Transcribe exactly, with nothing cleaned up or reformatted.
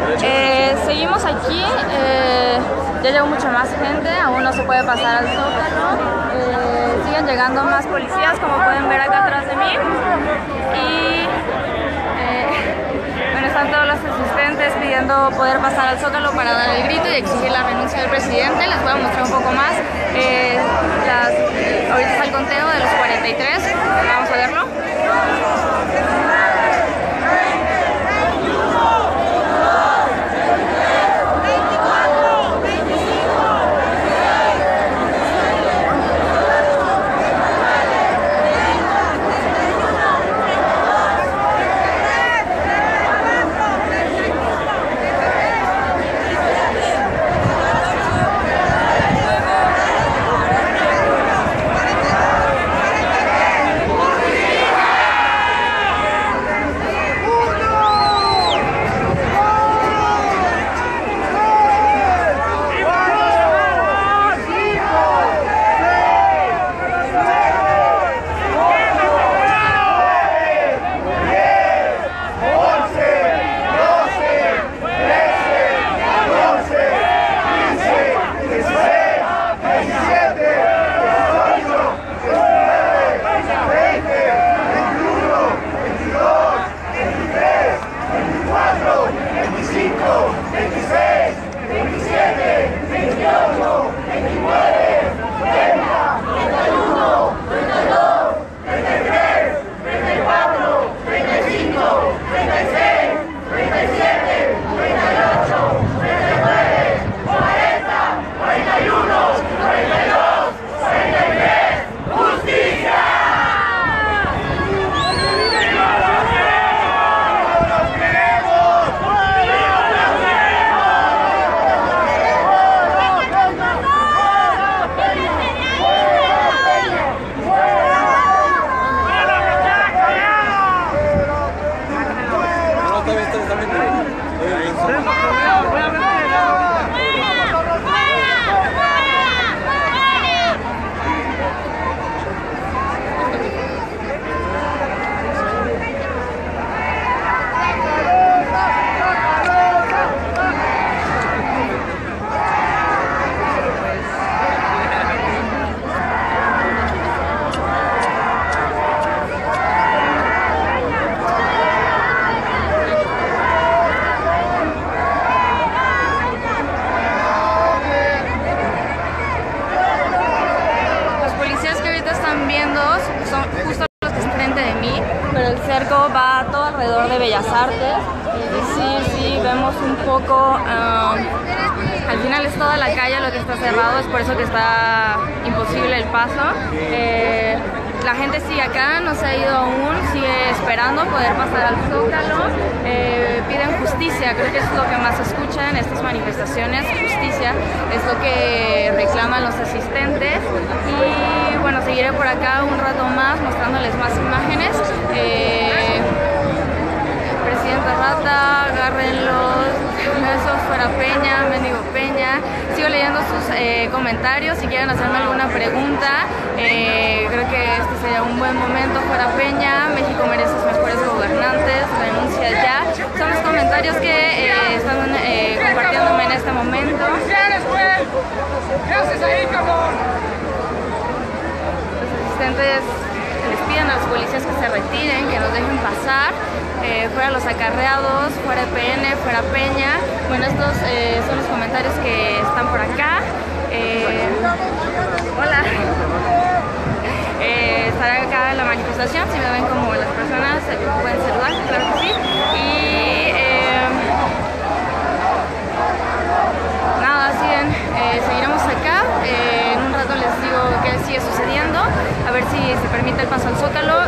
Eh, seguimos aquí, eh, ya llegó mucha más gente, aún no se puede pasar al Zócalo, eh, siguen llegando más policías, como pueden ver acá atrás de mí, y eh, bueno, están todos los asistentes pidiendo poder pasar al Zócalo para dar el grito y exigir la renuncia del presidente. Les voy a mostrar un poco más, eh, las, ahorita está el conteo de los cuarenta y tres, vamos a verlo. Son justo los que están frente de mí, pero el cerco va todo alrededor de Bellas Artes. Y sí, sí, vemos un poco, um, al final es toda la calle lo que está cerrado, es por eso que está imposible el paso. Eh, la gente sigue acá, no se ha ido aún, sigue esperando poder pasar al Zócalo. Eh, piden justicia, creo que es lo que más se escucha en estas manifestaciones, justicia, es lo que reclaman los asistentes. Y bueno, seguiré por acá un rato más mostrándoles más imágenes. Eh, Presidenta Rata, agárrenlos, besos, fuera Peña, mendigo Peña. Sigo leyendo sus eh, comentarios, si quieren hacerme alguna pregunta. Eh, creo que este sería un buen momento, fuera Peña, México merece sus mejores gobernantes, renuncia ya. Son los comentarios que eh, están eh, compartiéndome en este momento. ¿Qué haces ahí, cabrón? Los asistentes les piden a los policías que se retiren, que nos dejen pasar. Eh, fuera los acarreados, fuera P N, fuera Peña. Bueno, estos eh, son los comentarios que están por acá. Eh, hola. Eh, estaré acá en la manifestación, si me ven como las personas eh, pueden saludar, claro que sí. Y eh, nada, siguen, eh, seguiremos acá. Eh, en un rato les digo qué sigue sucediendo, a ver si se permite el paso al Zócalo.